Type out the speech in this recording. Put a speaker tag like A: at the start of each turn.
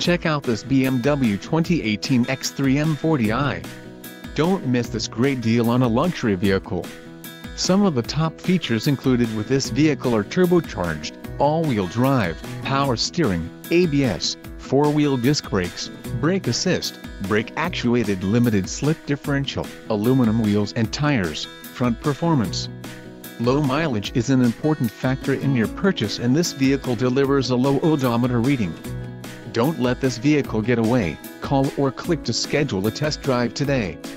A: Check out this BMW 2018 X3 M40i. Don't miss this great deal on a luxury vehicle. Some of the top features included with this vehicle are turbocharged, all-wheel drive, power steering, ABS, 4-wheel disc brakes, brake assist, brake-actuated limited slip differential, aluminum wheels and tires, front performance. Low mileage is an important factor in your purchase, and this vehicle delivers a low odometer reading. Don't let this vehicle get away. Call or click to schedule a test drive today.